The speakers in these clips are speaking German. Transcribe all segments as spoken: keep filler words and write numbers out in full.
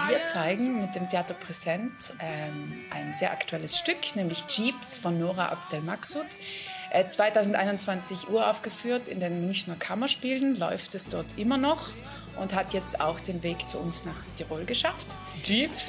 Wir zeigen mit dem Theater Präsent ähm, ein sehr aktuelles Stück, nämlich Jeeps von Nora Abdelmaksud. Äh, zweitausendeinundzwanzig uraufgeführt in den Münchner Kammerspielen, läuft es dort immer noch und hat jetzt auch den Weg zu uns nach Tirol geschafft. Jeeps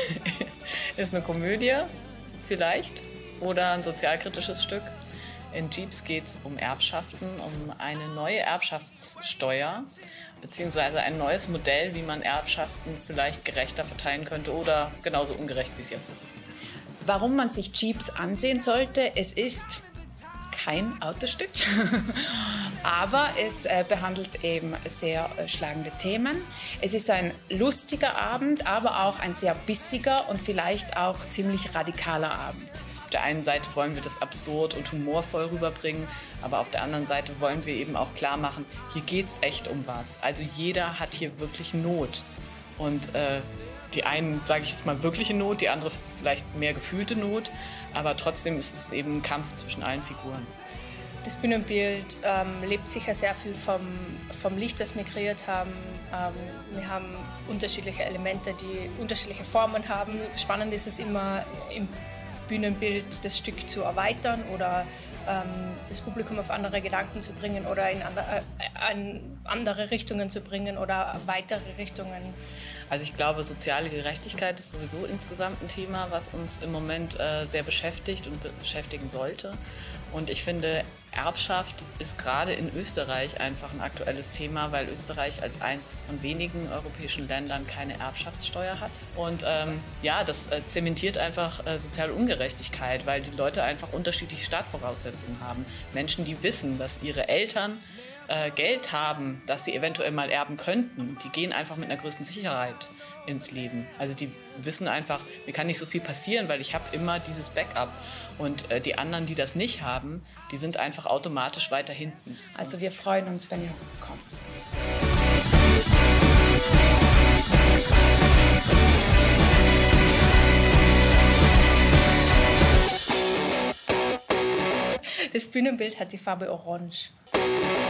ist eine Komödie vielleicht oder ein sozialkritisches Stück. In Jeeps geht es um Erbschaften, um eine neue Erbschaftssteuer beziehungsweise ein neues Modell, wie man Erbschaften vielleicht gerechter verteilen könnte oder genauso ungerecht, wie es jetzt ist. Warum man sich Jeeps ansehen sollte, es ist kein Autostück, aber es äh, behandelt eben sehr äh, schlagende Themen. Es ist ein lustiger Abend, aber auch ein sehr bissiger und vielleicht auch ziemlich radikaler Abend. Auf der einen Seite wollen wir das absurd und humorvoll rüberbringen, aber auf der anderen Seite wollen wir eben auch klar machen, hier geht es echt um was. Also jeder hat hier wirklich Not. Und äh, die einen, sage ich jetzt mal, wirkliche Not, die andere vielleicht mehr gefühlte Not, aber trotzdem ist es eben ein Kampf zwischen allen Figuren. Das Bühnenbild ähm, lebt sicher sehr viel vom, vom Licht, das wir kreiert haben. Ähm, wir haben unterschiedliche Elemente, die unterschiedliche Formen haben. Spannend ist es immer, im Bühnenbild das Stück zu erweitern oder ähm, das Publikum auf andere Gedanken zu bringen oder in andere, äh, in andere Richtungen zu bringen oder weitere Richtungen. Also ich glaube, soziale Gerechtigkeit ist sowieso insgesamt ein Thema, was uns im Moment äh, sehr beschäftigt und beschäftigen sollte. Und ich finde, Erbschaft ist gerade in Österreich einfach ein aktuelles Thema, weil Österreich als eines von wenigen europäischen Ländern keine Erbschaftssteuer hat. Und ähm, ja, das äh, zementiert einfach äh, soziale Ungerechtigkeit, weil die Leute einfach unterschiedliche Startvoraussetzungen haben. Menschen, die wissen, dass ihre Eltern äh, Geld haben, das sie eventuell mal erben könnten, die gehen einfach mit einer größten Sicherheit ins Leben. Also die wissen einfach, mir kann nicht so viel passieren, weil ich habe immer dieses Backup. Und äh, die anderen, die das nicht haben, die sind einfach automatisch weiter hinten. Also wir freuen uns, wenn ihr kommt. Das Bühnenbild hat die Farbe Orange.